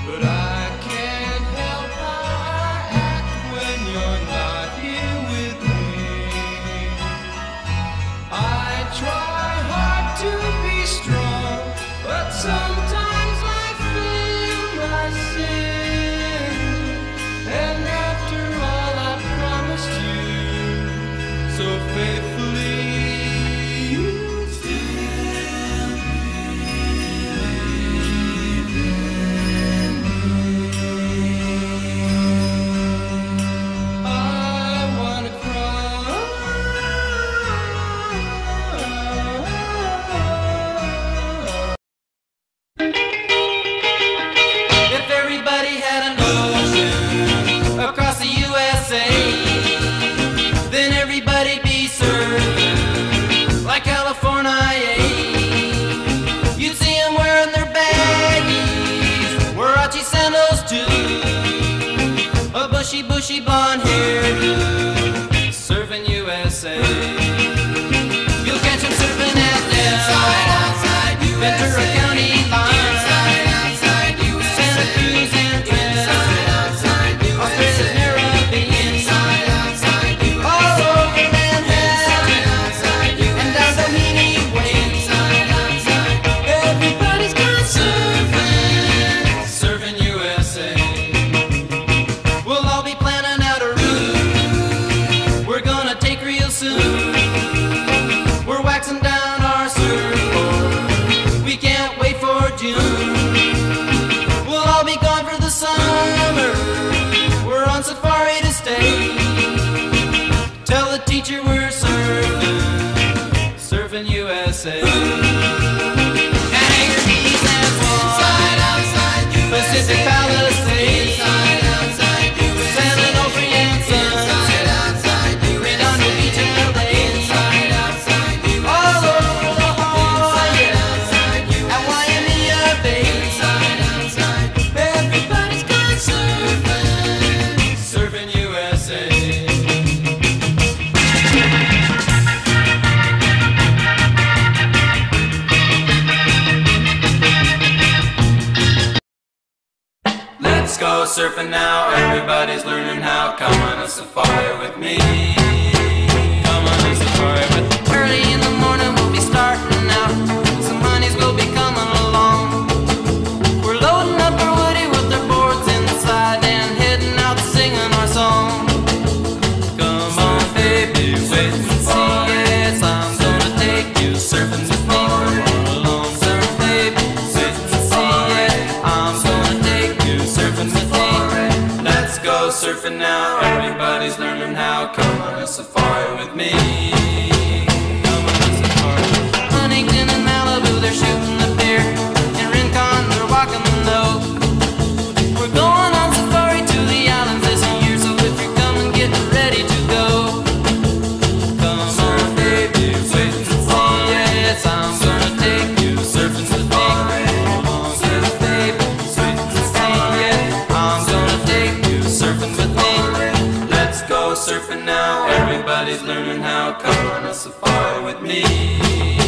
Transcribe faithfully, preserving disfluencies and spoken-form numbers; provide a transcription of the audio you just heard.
but I can't help how I act when you're not here with me. I try hard to be strong, but sometimes I feel my sin. And after all I promised you so faithfully, you still believe in me. I wanna cry. If everybody had an ocean across the U S A, then everybody'd be served like California. You'd see them wearing their baggies, Warachi sandals too, a bushy, bushy blonde hairdo, serving U S A. You'll catch them surfing at down Ventura County line, Santa Cruz and Trenton, Australia's Caribbean, all over Manhattan and down Doheny Way. Everybody's gone surfing, serving U S A. We'll all be planning out a route we're gonna take real soon. We're waxing down our surfboard, we can't wait for June. We'll all be gone for the summer, we're on safari to stay. Tell the teacher we're surfing, surfing U S A. Anchor Keys and Swan, Pacific Palisades, San Onofre and Sunset, Redondo Beach and L A, all over La Jolla and Waimea Bay. Everybody's gone surfing, surfing U S A. Let's go surfing now, everybody's learning how. Come on a safari with me. Come on a safari with me. Early in the morning we'll be starting out, some honeys will be coming along. We're loading up our woody with our boards inside and heading out singing our song. Come on baby, wait and see, yes, I'm gonna take you surfing with me. Come on along, surf baby, wait and see, yeah, I'm gonna take you surfing with me. Let's go surfing now, everybody's learning how. Come on a safari with me. Come on a safari. Huntington and Malibu, they're shooting the pier. In Rincon, they're walking the nose. We're going on safari to the islands this year, so if you're coming, get ready to go. Come on baby, wait and see, yes, I'm gonna take you surfing with me. Come on yes, baby, wait and see, yeah, I'm gonna take you surfing with me. Let's go surfing now, everybody's learning how. Come on a safari with me.